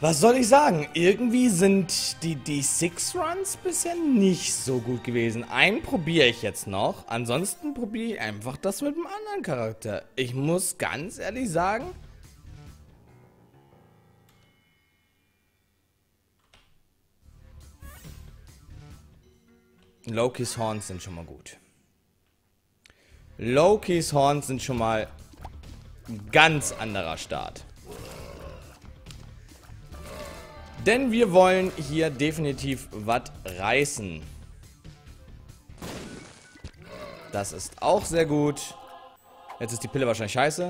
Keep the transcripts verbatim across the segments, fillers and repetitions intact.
Was soll ich sagen? Irgendwie sind die D sechs Runs bisher nicht so gut gewesen. Einen probiere ich jetzt noch. Ansonsten probiere ich einfach das mit einem anderen Charakter. Ich muss ganz ehrlich sagen... Lokis Horns sind schon mal gut. Lokis Horns sind schon mal ein ganz anderer Start. Denn wir wollen hier definitiv was reißen. Das ist auch sehr gut. Jetzt ist die Pille wahrscheinlich scheiße.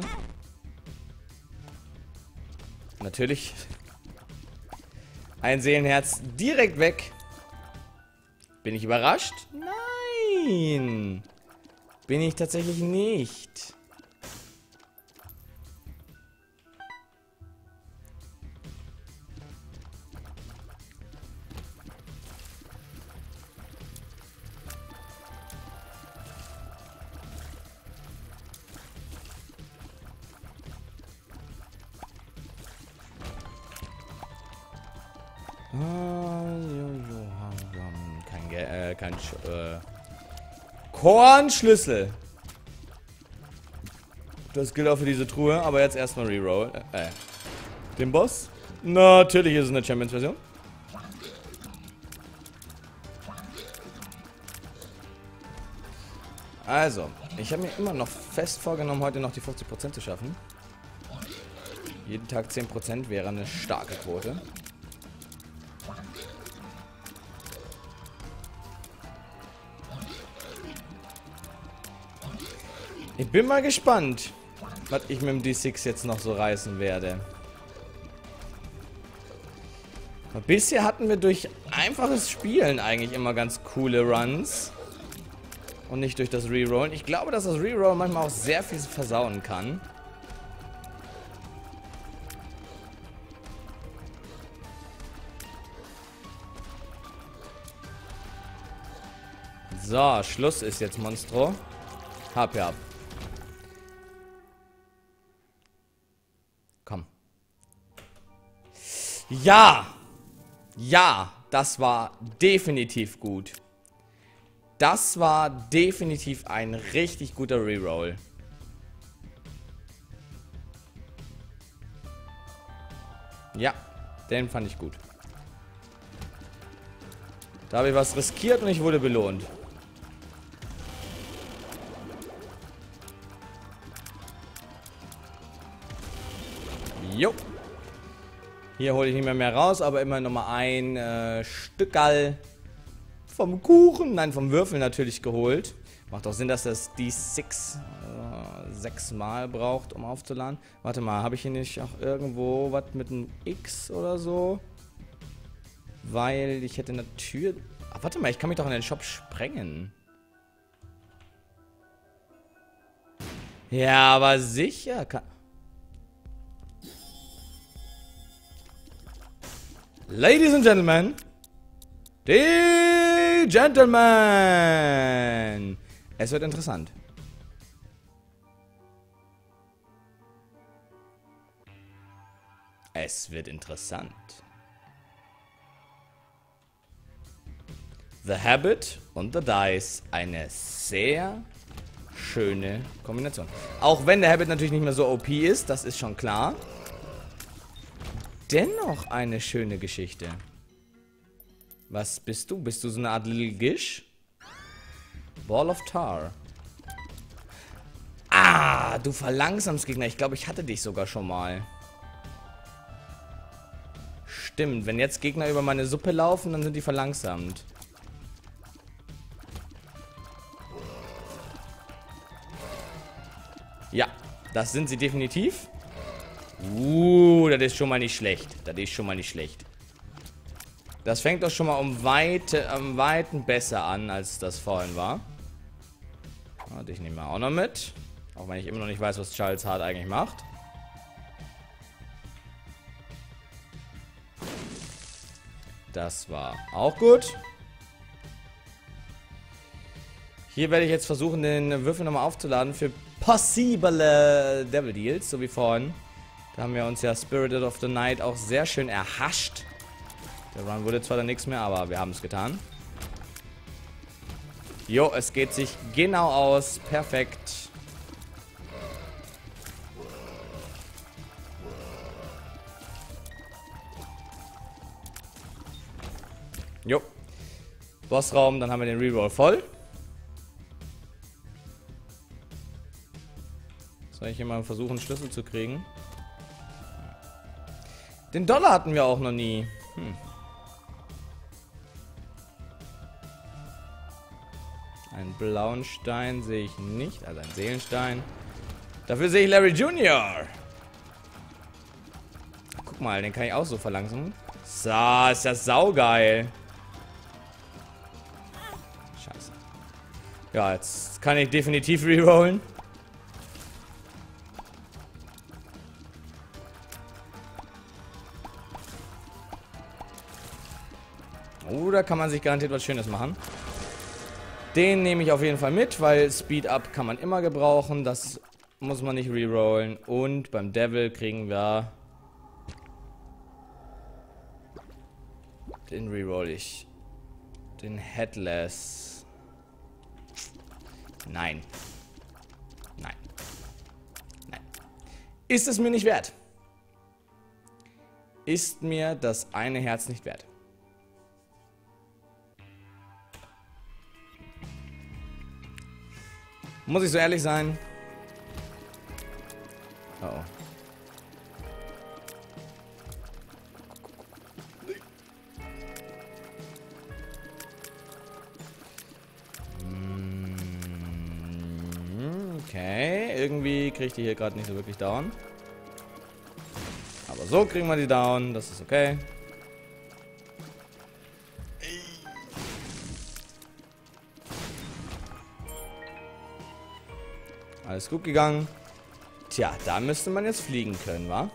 Natürlich. Ein Seelenherz direkt weg. Bin ich überrascht? Nein. Bin ich tatsächlich nicht. Kein Geld, äh, kein Sch äh, Kornschlüssel. Das gilt auch für diese Truhe, aber jetzt erstmal Reroll. Äh, äh. Den Boss? Natürlich ist es eine Champions-Version. Also, ich habe mir immer noch fest vorgenommen, heute noch die fünfzig Prozent zu schaffen. Jeden Tag zehn Prozent wäre eine starke Quote. Ich bin mal gespannt, was ich mit dem D sechs jetzt noch so reißen werde. Bisher hatten wir durch einfaches Spielen eigentlich immer ganz coole Runs. Und nicht durch das Rerollen. Ich glaube, dass das Reroll manchmal auch sehr viel versauen kann. So, Schluss ist jetzt, Monstro. Hab ja ab. Komm. Ja! Ja, das war definitiv gut. Das war definitiv ein richtig guter Reroll. Ja, den fand ich gut. Da habe ich was riskiert und ich wurde belohnt. Jo. Hier hole ich nicht mehr mehr raus, aber immer noch mal ein äh, Stückerl vom Kuchen, nein, vom Würfel natürlich geholt. Macht auch Sinn, dass das D sechs äh, sechsmal braucht, um aufzuladen. Warte mal, habe ich hier nicht auch irgendwo was mit einem X oder so? Weil ich hätte natürlich... Ach, warte mal, ich kann mich doch in den Shop sprengen. Ja, aber sicher kann... Ladies and Gentlemen, die Gentlemen. Es wird interessant. Es wird interessant. The Habit und The Dice. Eine sehr schöne Kombination. Auch wenn der Habit natürlich nicht mehr so O P ist, das ist schon klar. Dennoch eine schöne Geschichte. Was bist du? Bist du so eine Art Little Gish? Ball of Tar. Ah, du verlangsamst Gegner. Ich glaube, ich hatte dich sogar schon mal. Stimmt, wenn jetzt Gegner über meine Suppe laufen, dann sind die verlangsamt. Ja, das sind sie definitiv. Uh, das ist schon mal nicht schlecht. Das ist schon mal nicht schlecht. Das fängt doch schon mal um weite, am Weiten besser an, als das vorhin war. Ja, dich nehmen wir auch noch mit. Auch wenn ich immer noch nicht weiß, was Charles Hart eigentlich macht. Das war auch gut. Hier werde ich jetzt versuchen, den Würfel nochmal aufzuladen für possible Devil Deals, so wie vorhin. Da haben wir uns ja Spirited of the Night auch sehr schön erhascht. Der Run wurde zwar dann nichts mehr, aber wir haben es getan. Jo, es geht sich genau aus. Perfekt. Jo. Bossraum, dann haben wir den Reroll voll. Soll ich hier mal versuchen, einen Schlüssel zu kriegen? Den Dollar hatten wir auch noch nie. Hm. Einen blauen Stein sehe ich nicht, also einen Seelenstein. Dafür sehe ich Larry Junior Guck mal, den kann ich auch so verlangsamen. So, ist das saugeil. Scheiße. Ja, jetzt kann ich definitiv rerollen. Oder kann man sich garantiert was Schönes machen. Den nehme ich auf jeden Fall mit, weil Speed Up kann man immer gebrauchen. Das muss man nicht rerollen. Und beim Devil kriegen wir... Den reroll ich. Den Headless. Nein. Nein. Nein. Ist es mir nicht wert. Ist mir das eine Herz nicht wert. Muss ich so ehrlich sein? Oh oh. Okay, irgendwie kriegt die hier gerade nicht so wirklich down. Aber so kriegen wir die down, das ist okay. Alles gut gegangen. Tja, da müsste man jetzt fliegen können, wa?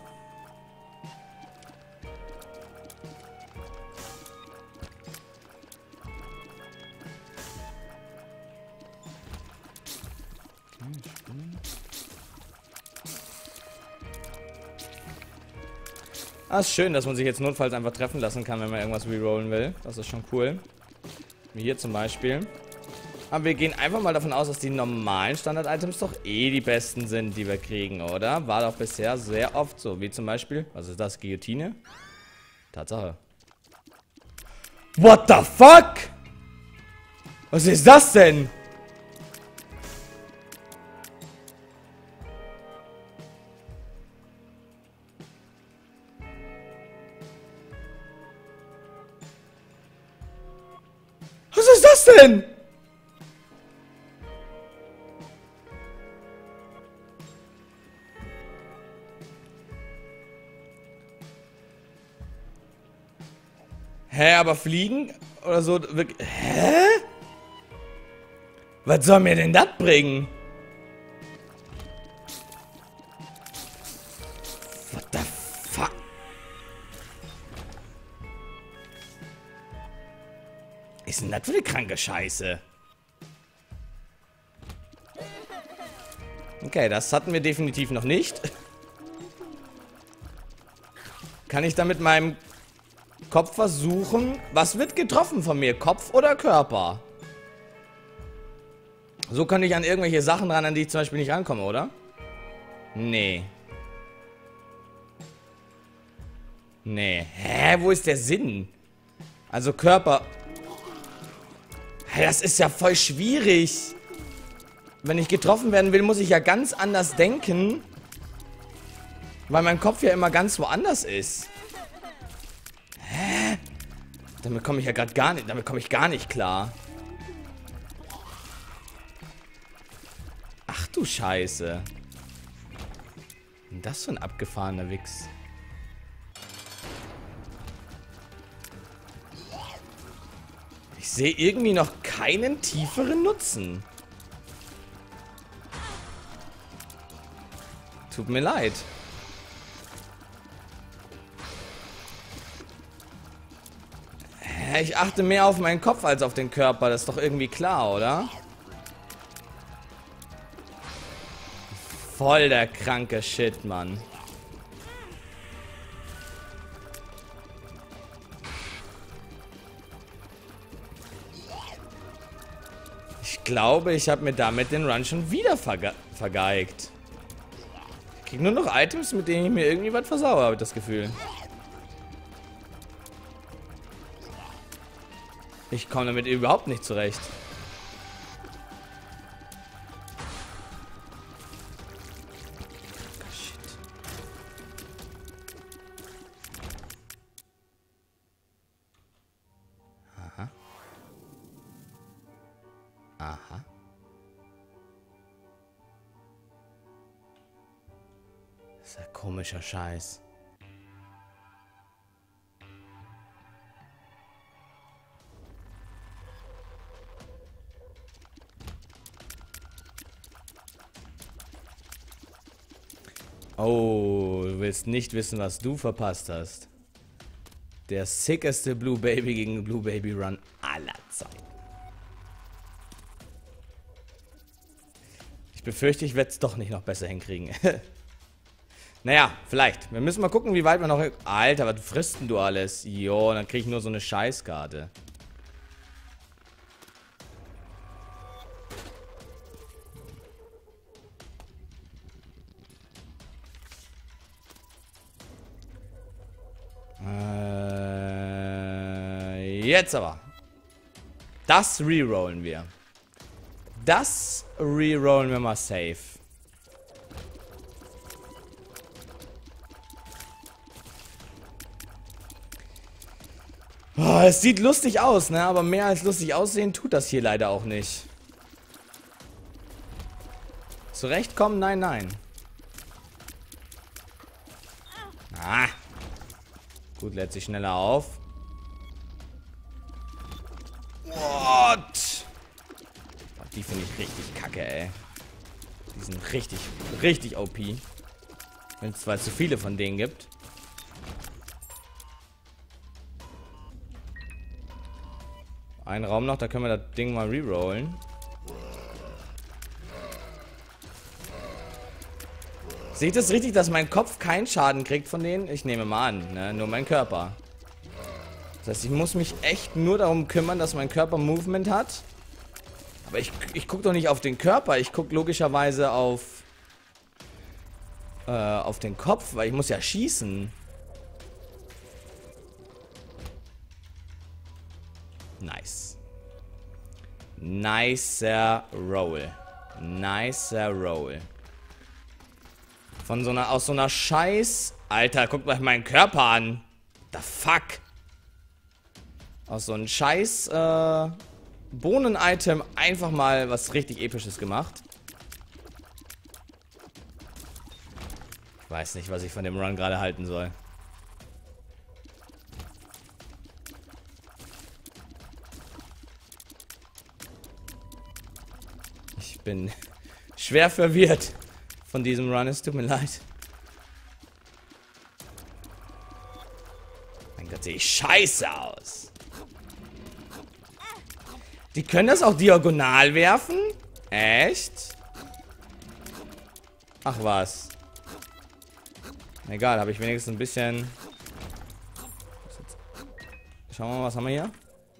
Ah, ist schön, dass man sich jetzt notfalls einfach treffen lassen kann, wenn man irgendwas rerollen will. Das ist schon cool. Wie hier zum Beispiel. Aber wir gehen einfach mal davon aus, dass die normalen Standard-Items doch eh die besten sind, die wir kriegen, oder? War doch bisher sehr oft so. Wie zum Beispiel, was ist das? Guillotine? Tatsache. What the fuck? Was ist das denn? Was ist das denn? Hä, aber fliegen? Oder so? Hä? Was soll mir denn das bringen? What the fuck? Ist denn das für eine kranke Scheiße? Okay, das hatten wir definitiv noch nicht. Kann ich da mit meinem Kopf versuchen? Was wird getroffen von mir? Kopf oder Körper? So kann ich an irgendwelche Sachen ran, an die ich zum Beispiel nicht rankomme, oder? Nee. Nee. Hä? Wo ist der Sinn? Also Körper... Hä, das ist ja voll schwierig. Wenn ich getroffen werden will, muss ich ja ganz anders denken. Weil mein Kopf ja immer ganz woanders ist. Hä? Damit komme ich ja gerade gar nicht... Damit komme ich gar nicht klar. Ach du Scheiße. Was ist das für ein abgefahrener Wichs? Ich sehe irgendwie noch keinen tieferen Nutzen. Tut mir leid. Ich achte mehr auf meinen Kopf als auf den Körper. Das ist doch irgendwie klar, oder? Voll der kranke Shit, Mann. glaube, ich habe mir damit den Run schon wieder verge vergeigt. Ich krieg nur noch Items, mit denen ich mir irgendwie was versaue, habe ich das Gefühl. Ich komme damit überhaupt nicht zurecht. Shit. Aha. Aha. Das ist ja komischer Scheiß. Oh, du willst nicht wissen, was du verpasst hast. Der sickeste Blue Baby gegen Blue Baby Run aller Zeiten. Ich befürchte, ich werde es doch nicht noch besser hinkriegen. Naja, vielleicht. Wir müssen mal gucken, wie weit wir noch... Alter, was frisst denn du alles? Jo, dann kriege ich nur so eine Scheißkarte. Äh, jetzt aber. Das rerollen wir. Das rerollen wir mal safe. Oh, es sieht lustig aus, ne? Aber mehr als lustig aussehen tut das hier leider auch nicht. Zurechtkommen? Nein, nein. Ah. Gut, lädt sich schneller auf. What? Die finde ich richtig kacke, ey. Die sind richtig, richtig O P. Wenn es zwar zu viele von denen gibt. Ein Raum noch, da können wir das Ding mal rerollen. Seht ihr es richtig, dass mein Kopf keinen Schaden kriegt von denen? Ich nehme mal an, ne? Nur mein Körper. Das heißt, ich muss mich echt nur darum kümmern, dass mein Körper Movement hat. Aber ich, ich gucke doch nicht auf den Körper, ich gucke logischerweise auf, äh, auf den Kopf, weil ich muss ja schießen. Nice. Nicer Roll. Nicer Roll. Von so einer, aus so einer Scheiß... Alter, guckt mal meinen Körper an. The fuck? Aus so einem Scheiß, äh... Bohnen-Item einfach mal was richtig Episches gemacht. Ich weiß nicht, was ich von dem Run gerade halten soll. Ich bin schwer verwirrt von diesem Run. Es tut mir leid. Mein Gott, sehe ich scheiße aus. Die können das auch diagonal werfen? Echt? Ach was. Egal, habe ich wenigstens ein bisschen... Schauen wir mal, was haben wir hier?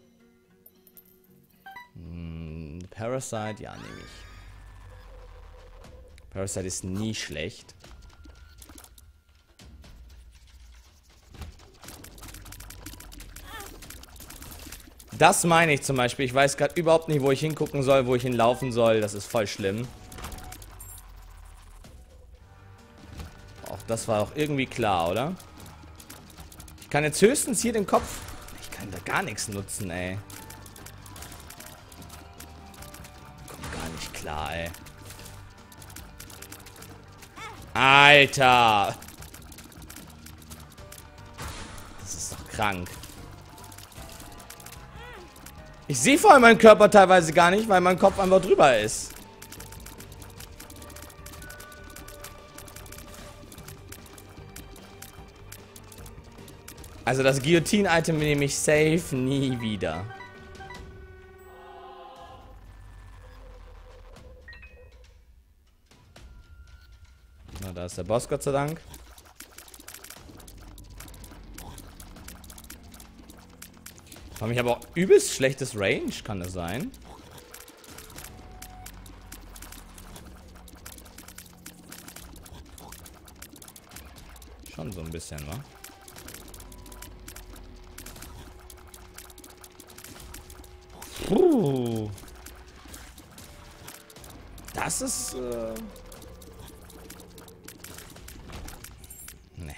Hm, Parasite, ja, nehme ich. Parasite ist nie schlecht. Das meine ich zum Beispiel. Ich weiß gerade überhaupt nicht, wo ich hingucken soll, wo ich hinlaufen soll. Das ist voll schlimm. Auch das war auch irgendwie klar, oder? Ich kann jetzt höchstens hier den Kopf... Ich kann da gar nichts nutzen, ey. Kommt gar nicht klar, ey. Alter! Das ist doch krank. Ich sehe vor allem meinen Körper teilweise gar nicht, weil mein Kopf einfach drüber ist. Also das Guillotine-Item nehme ich safe nie wieder. Na, da ist der Boss, Gott sei Dank. Ich habe auch übelst schlechtes Range, kann das sein? bisschen, wa? Puh. Das ist, äh... Nee.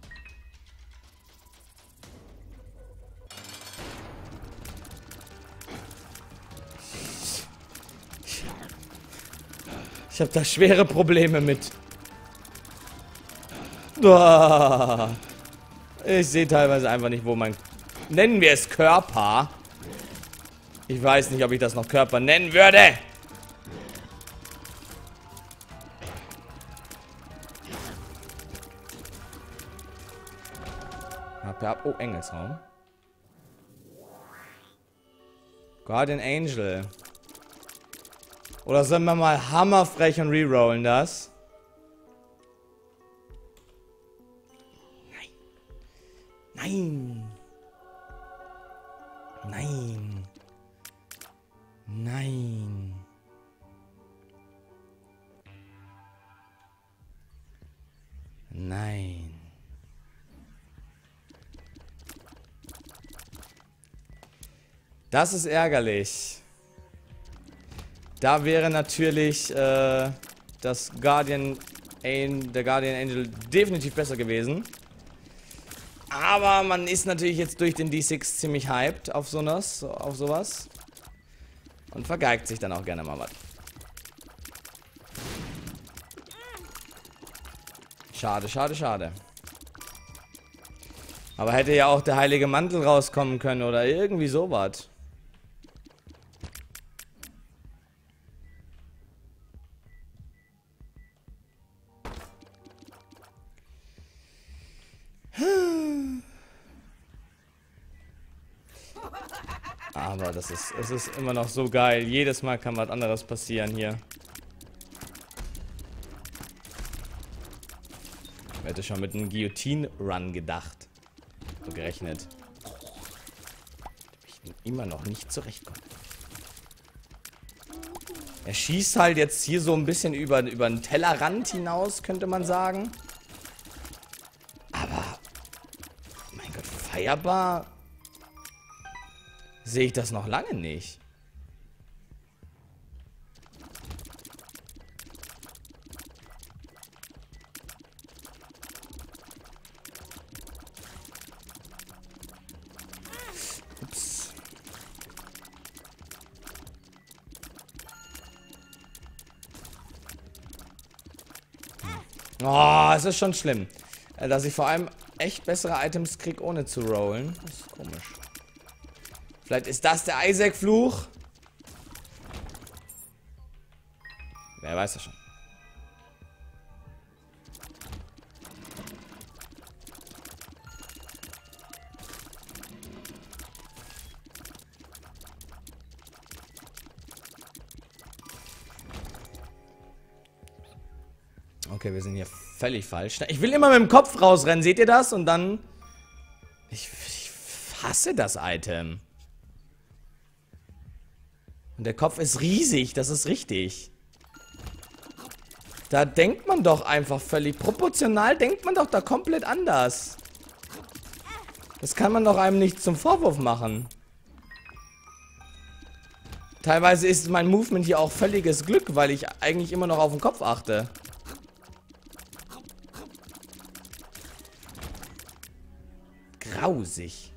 Ich habe da schwere Probleme mit. Oh. Ich sehe teilweise einfach nicht, wo mein... Nennen wir es Körper. Ich weiß nicht, ob ich das noch Körper nennen würde. Oh, Engelsraum. Guardian Angel. Oder sollen wir mal hammerfrech und rerollen das? Nein. Nein. Nein. Nein. Nein. Das ist ärgerlich. Da wäre natürlich äh, das Guardian An der Guardian Angel definitiv besser gewesen. Aber man ist natürlich jetzt durch den D sechs ziemlich hyped auf sowas, auf sowas. Und vergeigt sich dann auch gerne mal was. Schade, schade, schade. Aber hätte ja auch der heilige Mantel rauskommen können oder irgendwie sowas. Aber das ist, es ist immer noch so geil. Jedes Mal kann was anderes passieren hier. Ich hätte schon mit einem Guillotine-Run gedacht. So gerechnet. Ich bin immer noch nicht zurechtkommen. Er schießt halt jetzt hier so ein bisschen über, über den Tellerrand hinaus, könnte man sagen. Aber, mein Gott, feierbar sehe ich das noch lange nicht. Ups. Oh, es ist schon schlimm, dass ich vor allem echt bessere Items kriege, ohne zu rollen. Das ist komisch. Vielleicht ist das der Isaac-Fluch. Wer weiß das schon. Okay, wir sind hier völlig falsch. Ich will immer mit dem Kopf rausrennen, seht ihr das? Und dann... Ich, ich hasse das Item. Und der Kopf ist riesig, das ist richtig. Da denkt man doch einfach völlig... Proportional denkt man doch da komplett anders. Das kann man doch einem nicht zum Vorwurf machen. Teilweise ist mein Movement hier auch völliges Glück, weil ich eigentlich immer noch auf den Kopf achte. Grausig.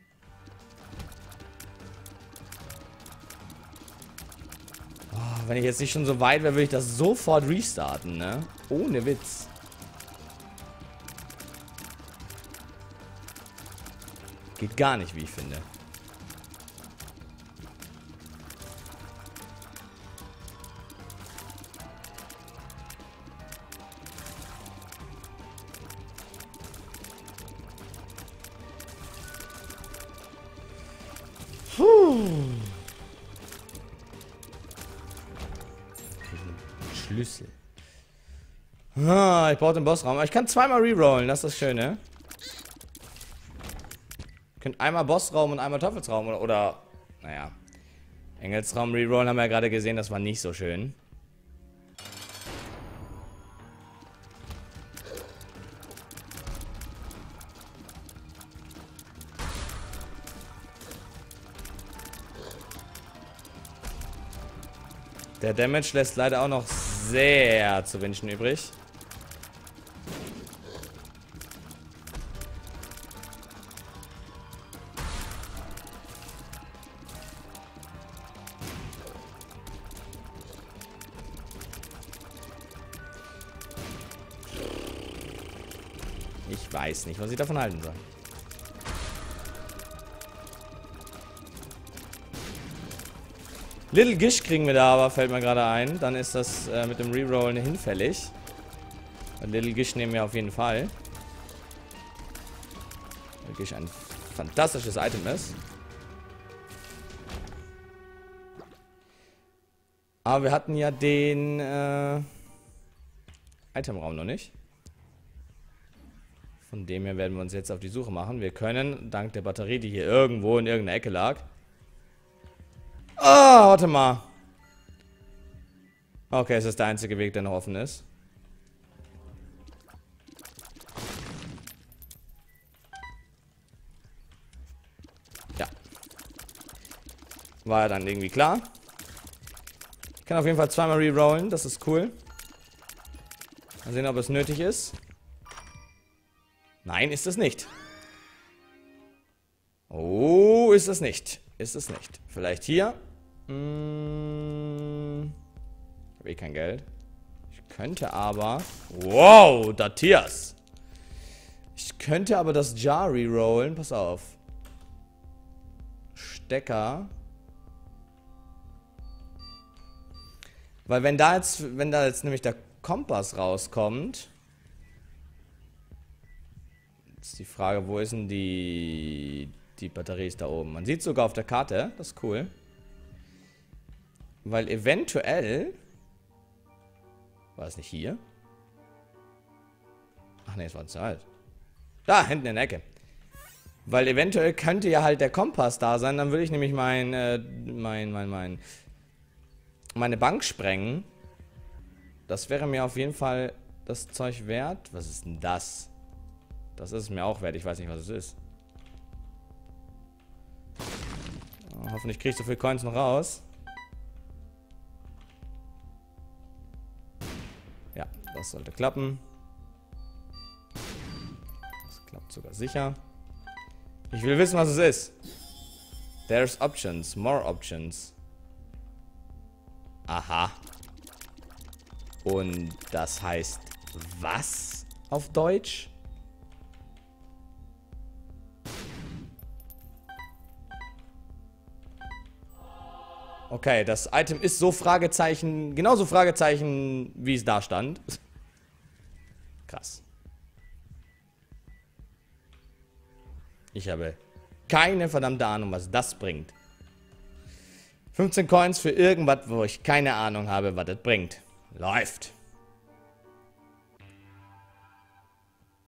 Oh, wenn ich jetzt nicht schon so weit wäre, würde ich das sofort restarten, ne? Ohne Witz. Geht gar nicht, wie ich finde. Puh. Schlüssel. Ah, ich brauche den Bossraum. Ich kann zweimal rerollen, das ist das Schöne. Ich könnte einmal Bossraum und einmal Teufelsraum oder, oder naja. Engelsraum rerollen haben wir ja gerade gesehen, das war nicht so schön. Der Damage lässt leider auch noch sehr zu wünschen übrig. Ich weiß nicht, was ich davon halten soll. Little Gish kriegen wir da aber, fällt mir gerade ein. Dann ist das äh, mit dem Rerollen hinfällig. Little Gish nehmen wir auf jeden Fall. Little Gish ein fantastisches Item ist. Aber wir hatten ja den äh, Itemraum noch nicht. Von dem her werden wir uns jetzt auf die Suche machen. Wir können, dank der Batterie, die hier irgendwo in irgendeiner Ecke lag. Ah, oh, warte mal. Okay, es ist der einzige Weg, der noch offen ist. Ja. War ja dann irgendwie klar. Ich kann auf jeden Fall zweimal rerollen, das ist cool. Mal sehen, ob es nötig ist. Nein, ist es nicht. Oh, ist es nicht. Ist es nicht. Vielleicht hier. Hm. Ich habe eh kein Geld. Ich könnte aber... Wow, Datias. Ich könnte aber das Jar rerollen. Pass auf. Stecker. Weil wenn da jetzt, wenn da jetzt nämlich der Kompass rauskommt... Ist die Frage, wo ist denn die... Die Batterie ist da oben. Man sieht sogar auf der Karte. Das ist cool. Weil eventuell... War es nicht hier? Ach ne, es war zu alt. Da, hinten in der Ecke. Weil eventuell könnte ja halt der Kompass da sein. Dann würde ich nämlich mein, äh, mein, mein, mein... meine Bank sprengen. Das wäre mir auf jeden Fall das Zeug wert. Was ist denn das? Das ist es mir auch wert. Ich weiß nicht, was es ist. Oh, hoffentlich kriege ich so viele Coins noch raus. Ja, das sollte klappen. Das klappt sogar sicher. Ich will wissen, was es ist. There's options. More options. Aha. Und das heißt was auf Deutsch? Okay, das Item ist so Fragezeichen, genauso Fragezeichen, wie es da stand. Krass. Ich habe keine verdammte Ahnung, was das bringt. fünfzehn Coins für irgendwas, wo ich keine Ahnung habe, was das bringt. Läuft.